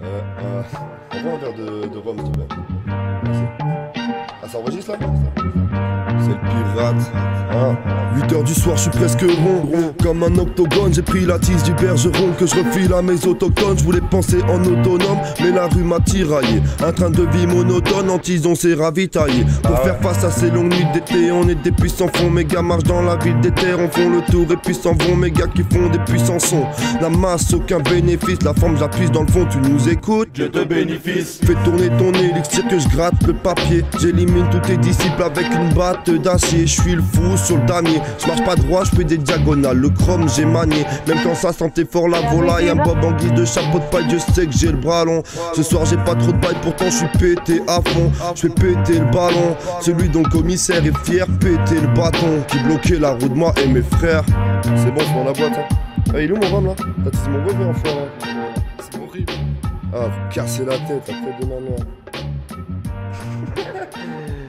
Envoie un verre de rhum, s'il te plaît. Merci. Ah, ça enregistre là? C'est le pirate. 8h du soir, je suis presque rond. Comme un octogone, j'ai pris la tisse du bergeron que je refile à mes autochtones. Je voulais penser en autonome, mais la rue m'a tiraillé. Un train de vie monotone, en tison s'est ravitaillé. Pour faire face à ces longues nuits d'été, on est des puissants fonds. Mes gars marchent dans la ville des terres, on font le tour et puis s'en vont. Mes gars qui font des puissants sons. La masse, aucun bénéfice, la forme j'appuie dans le fond, tu nous écoutes. Je te bénéfice. Fais tourner ton élixir que je gratte le papier. J'élimine tous tes disciples avec une batte d'acier. Je suis le fou sur le damier. Je marche pas droit, je fais des diagonales. Le chrome j'ai manié. Même quand ça sentait fort la volaille. Un bob en guise de chapeau de paille, je sais que j'ai le bras long. Ce soir j'ai pas trop de bail, pourtant je suis pété à fond. Je fais péter le ballon. Celui dont le commissaire est fier, péter le bâton. Qui bloquait la roue de moi et mes frères. C'est bon, c'est dans la boîte hein. Ah, il est où mon rhum là? T'as tissé mon revers en fleur là. C'est horrible. Ah, vous cassez la tête de ma mère.